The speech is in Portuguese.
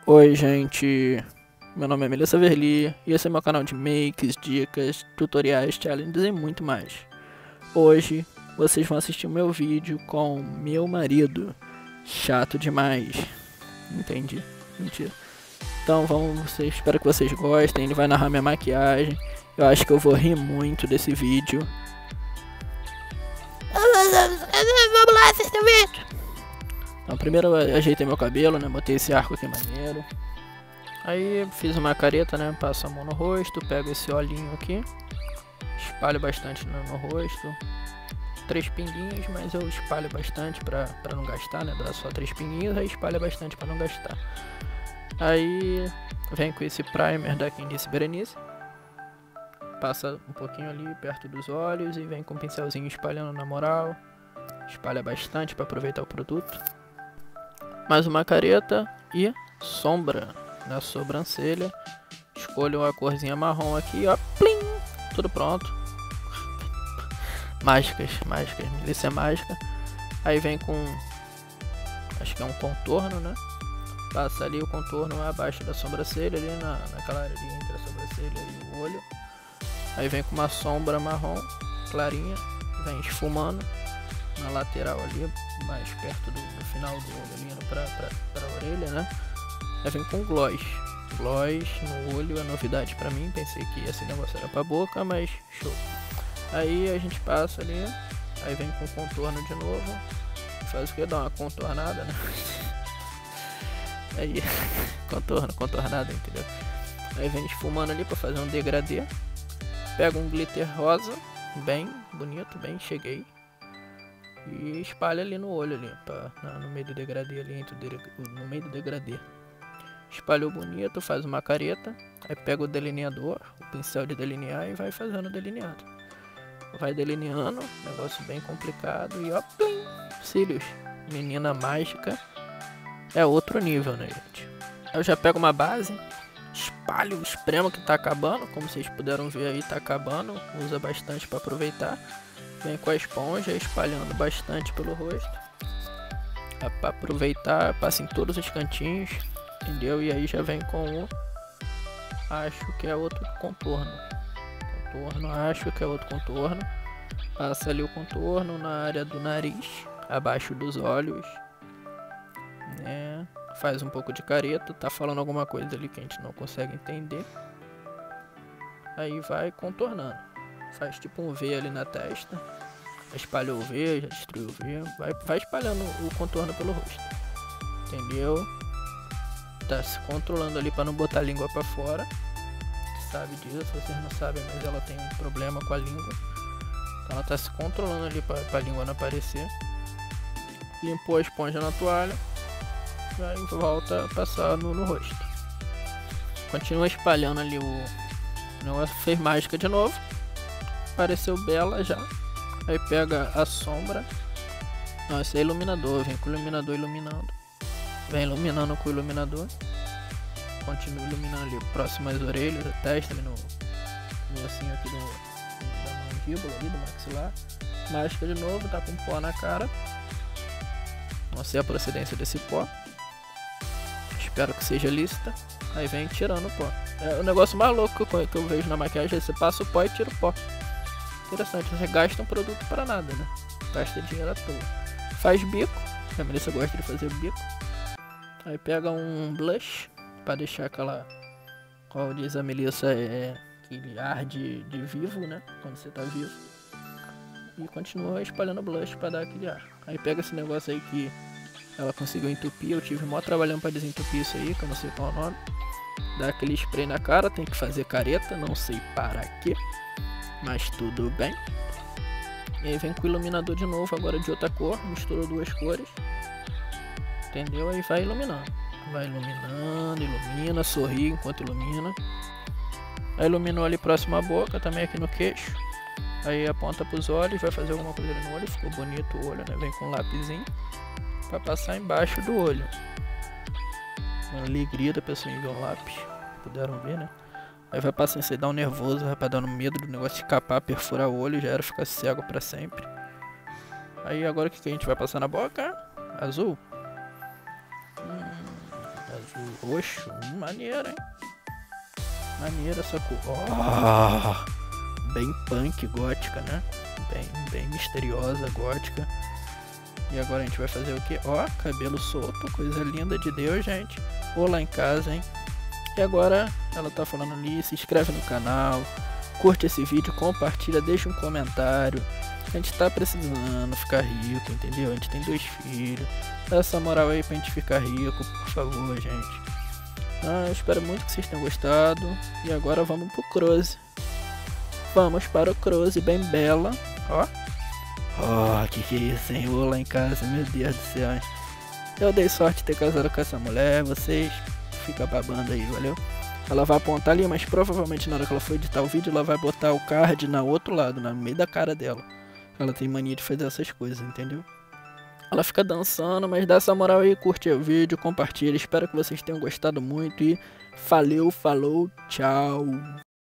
Oi gente, meu nome é Melissa Verli e esse é meu canal de makes, dicas, tutoriais, challenges e muito mais. Hoje vocês vão assistir o meu vídeo com meu marido, chato demais, entendi, mentira. Então espero que vocês gostem, ele vai narrar minha maquiagem, eu acho que eu vou rir muito desse vídeo. Vamos lá assistir o vídeo! Então, primeiro eu ajeitei meu cabelo, né, botei esse arco aqui maneiro. Aí fiz uma careta, né, passo a mão no rosto, pego esse olhinho aqui, espalho bastante no rosto. 3 pinguinhos, mas eu espalho bastante pra não gastar, né, dá só 3 pinguinhos, aí espalha bastante pra não gastar. Aí vem com esse primer da Candice Berenice, passa um pouquinho ali perto dos olhos e vem com um pincelzinho espalhando na moral. Espalha bastante pra aproveitar o produto. Mais uma careta e sombra na sobrancelha. Escolho a corzinha marrom aqui, ó, plim, tudo pronto. Mágicas, milícia mágica. Aí vem com, acho que é um contorno, né? Passa ali o contorno abaixo da sobrancelha, ali naquela área ali entre a sobrancelha e o olho. Aí vem com uma sombra marrom, clarinha, vem esfumando na lateral ali, mais perto do final do olho, ali indo pra orelha, né? Aí vem com gloss no olho, é novidade pra mim, pensei que esse negócio era pra boca, mas show. Aí a gente passa ali, aí vem com contorno de novo, faz o que? Dá uma contornada, né? Aí, contornada, entendeu? Aí vem esfumando ali pra fazer um degradê. Pega um glitter rosa, bem bonito, bem cheguei. E espalha ali no olho ali, no meio do degradê ali, no meio do degradê. Espalhou bonito, faz uma careta, aí pega o delineador, o pincel de delinear e vai fazendo o delineado. Vai delineando, negócio bem complicado e ó, plim, cílios. Menina mágica, é outro nível, né, gente? Eu já pego uma base, espalho, espremo que tá acabando, como vocês puderam ver aí, tá acabando, usa bastante para aproveitar. Vem com a esponja espalhando bastante pelo rosto. É pra aproveitar, passa em todos os cantinhos, entendeu? E aí já vem com o... acho que é outro contorno. Acho que é outro contorno. Passa ali o contorno na área do nariz, abaixo dos olhos, né? Faz um pouco de careta, tá falando alguma coisa ali que a gente não consegue entender. Aí vai contornando. Faz tipo um V ali na testa. Espalhou o V, já destruiu o V. Vai espalhando o contorno pelo rosto. Entendeu? Tá se controlando ali pra não botar a língua pra fora. Sabe disso, vocês não sabem, mas ela tem um problema com a língua. Então ela tá se controlando ali pra língua não aparecer. Limpou a esponja na toalha. Aí volta a passar no rosto. Continua espalhando ali o negócio. Fez mágica de novo. Apareceu bela já. Aí pega a sombra. Não, esse é iluminador. Vem com o iluminador iluminando. Vem iluminando com o iluminador. Continua iluminando ali próximo às orelhas, a testa, ali no ossinho aqui da mandíbula, ali do maxilar. Mágica de novo, tá com pó na cara. Não sei a procedência desse pó. Espero que seja lícita. Aí vem tirando o pó. É o negócio mais louco que eu vejo na maquiagem. Você passa o pó e tira o pó. Interessante, você gasta um produto para nada, né? Gasta dinheiro à toa. Faz bico, a Melissa gosta de fazer bico. Aí pega um blush, para deixar aquela, como diz a Melissa, aquele ar de vivo, né? Quando você tá vivo. E continua espalhando blush para dar aquele ar. Aí pega esse negócio aí que ela conseguiu entupir, eu tive mó trabalhando para desentupir isso aí, que eu não sei qual é o nome. Dá aquele spray na cara, tem que fazer careta, não sei para quê. Mas tudo bem. E aí vem com o iluminador de novo, agora de outra cor. Misturou 2 cores. Entendeu? Aí vai iluminando. Vai iluminando, ilumina, sorri enquanto ilumina. Aí iluminou ali próximo à boca, também aqui no queixo. Aí aponta pros olhos, vai fazer alguma coisa ali no olho. Ficou bonito o olho, né? Vem com um lapisinho pra passar embaixo do olho. Uma alegria da pessoa em ver o lápis. Puderam ver, né? Aí vai passando, você dá um nervoso, vai pra dar um medo do negócio escapar, perfurar o olho, já era ficar cego pra sempre. Aí agora o que a gente vai passar na boca? Azul. Azul. roxo. Maneiro, hein? Maneiro essa cor. Oh, bem punk, gótica, né? Bem misteriosa, gótica. E agora a gente vai fazer o que? Ó, cabelo solto, coisa linda de Deus, gente. Vou lá em casa, hein? E agora ela tá falando ali, se inscreve no canal, curte esse vídeo, compartilha, deixa um comentário. A gente tá precisando ficar rico, entendeu? A gente tem 2 filhos. Dá essa moral aí pra gente ficar rico, por favor, gente. Eu espero muito que vocês tenham gostado. E agora vamos pro Croze. Vamos para o Croze, bem bela. Ó. Oh, que é isso, hein? Vou lá em casa, meu Deus do céu, hein? Eu dei sorte de ter casado com essa mulher. Vocês ficam babando aí, valeu? Ela vai apontar ali, mas provavelmente na hora que ela for editar o vídeo, ela vai botar o card no outro lado, no meio da cara dela. Ela tem mania de fazer essas coisas, entendeu? Ela fica dançando, mas dá essa moral aí, curte o vídeo, compartilha. Espero que vocês tenham gostado muito e valeu, falou, tchau.